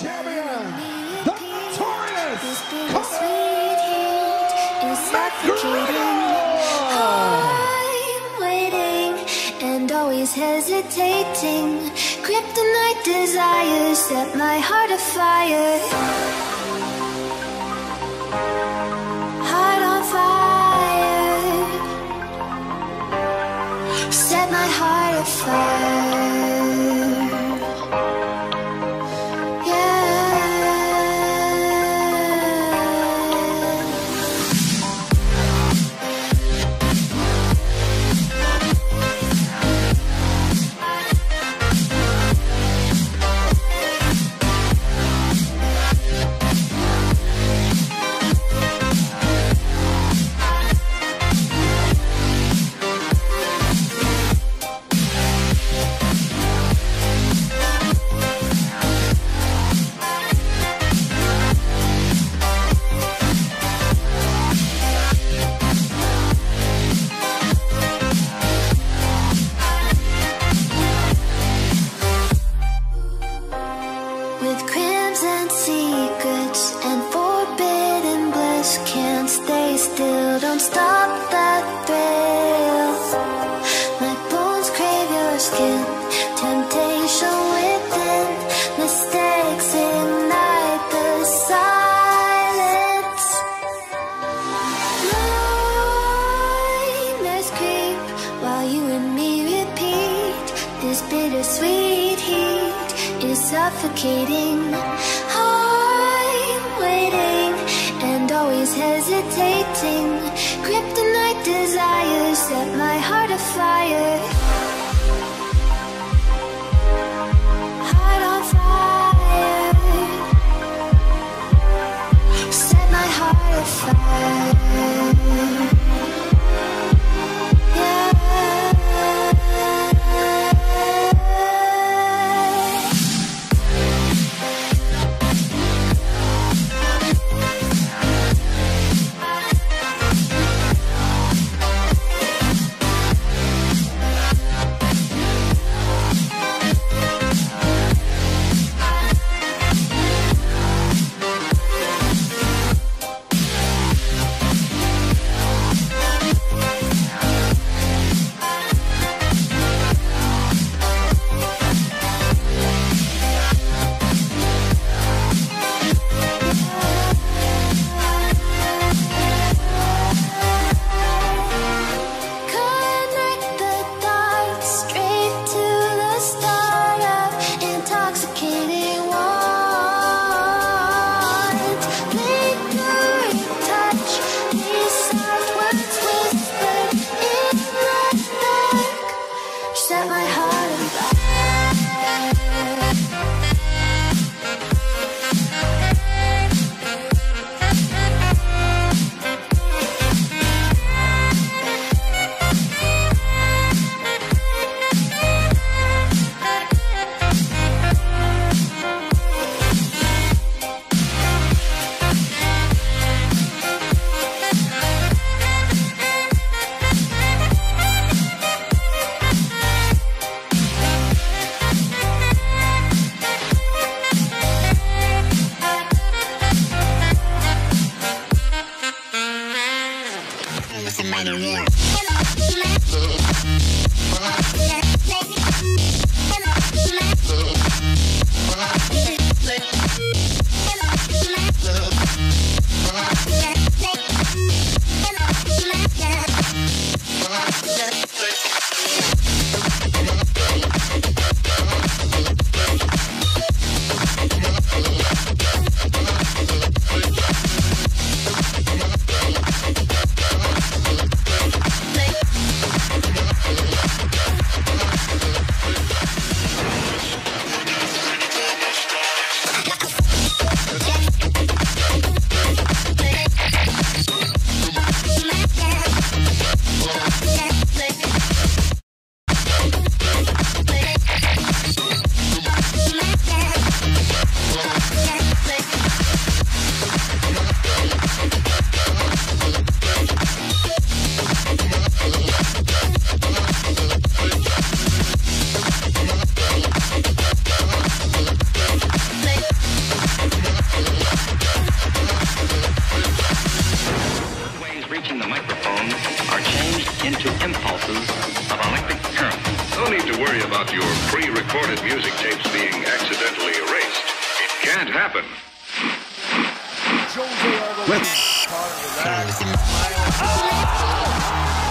champion, the notorious I'm waiting and always hesitating. Kryptonite desires set my heart afire. Heart on fire. Set my heart afire. Don't stop that thrill. My bones crave your skin. Temptation within. Mistakes ignite the silence. Nightmares creep while you and me repeat. This bittersweet heat is suffocating. I'm waiting and always hesitating. Kryptonite desires set my heart afire. Heart on fire. Set my heart afire. to worry about your pre-recorded music tapes being accidentally erased. It can't happen. Jose